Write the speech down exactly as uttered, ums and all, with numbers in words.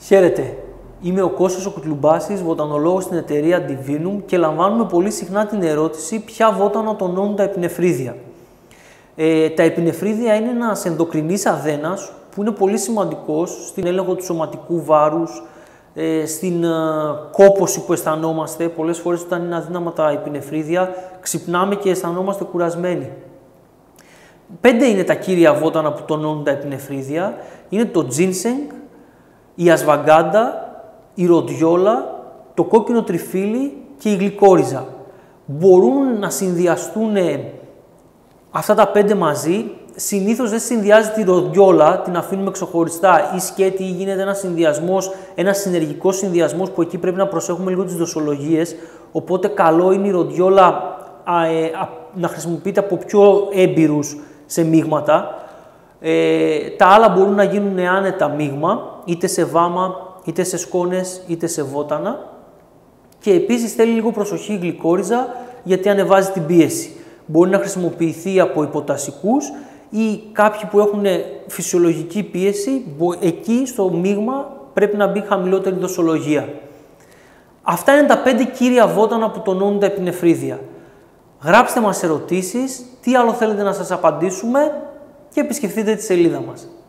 Χαίρετε. Είμαι ο Κώστας ο Κουτλουμπάσης, βοτανολόγος στην εταιρεία Divinum και λαμβάνουμε πολύ συχνά την ερώτηση ποια βότανα τονώνουν τα επινεφρίδια. Ε, τα επινεφρίδια είναι ένας ενδοκρινής αδένας που είναι πολύ σημαντικός στην έλεγχο του σωματικού βάρους, ε, στην ε, κόπωση που αισθανόμαστε. Πολλές φορές όταν είναι αδύναμα τα επινεφρίδια ξυπνάμε και αισθανόμαστε κουρασμένοι. Πέντε είναι τα κύρια βότανα που τονώνουν τα επινεφρίδια. Είναι το ginseng, η ασβαγκάντα, η ροντιόλα, το κόκκινο τριφύλι και η γλυκόριζα. Μπορούν να συνδυαστούν αυτά τα πέντε μαζί. Συνήθως δεν συνδυάζεται η ροντιόλα, την αφήνουμε ξεχωριστά ή σκέτη ή γίνεται ένας συνδυασμός, ένας συνεργικός συνδυασμός που εκεί πρέπει να προσέχουμε λίγο τις δοσολογίες. Οπότε καλό είναι η ροντιόλα α, ε, α, να χρησιμοποιείται από πιο έμπειρους σε μείγματα. Ε, τα άλλα μπορούν να γίνουν άνετα μείγμα, είτε σε βάμα, είτε σε σκόνες, είτε σε βότανα. Και επίσης θέλει λίγο προσοχή η γλυκόριζα, γιατί ανεβάζει την πίεση. Μπορεί να χρησιμοποιηθεί από υποτασικούς ή κάποιοι που έχουν φυσιολογική πίεση, εκεί στο μείγμα πρέπει να μπει χαμηλότερη δοσολογία. Αυτά είναι τα πέντε κύρια βότανα που τονώνουν τα επινεφρίδια. Γράψτε μας ερωτήσεις, τι άλλο θέλετε να σας απαντήσουμε και επισκεφτείτε τη σελίδα μας.